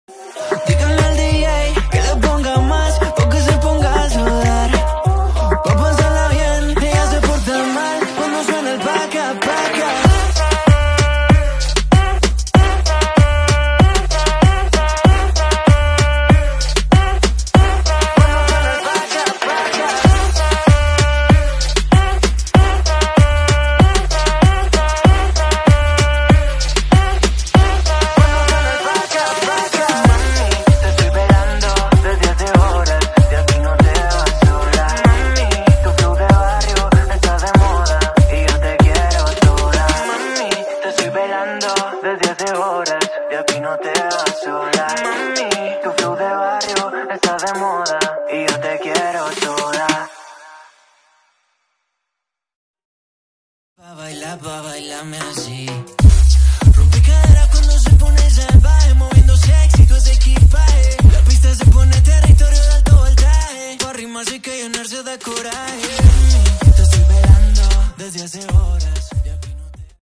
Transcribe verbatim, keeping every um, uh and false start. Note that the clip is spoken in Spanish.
Díganle al D J que le ponga más, porque se ponga a sudar. Pa' pasarla bien, ella se porta mal cuando suena el paca, paca. Desde hace horas, de aquí no te vas sola. Mami, tu flow de barrio está de moda y yo te quiero toda. Pa' bailar, pa' bailarme así. Rompe cadera cuando se pone salvaje, moviendo sexy todo ese equipaje. La pista se pone territorio de alto voltaje. Pa' rimarse y que llenarse de coraje. Te estoy velando desde hace horas.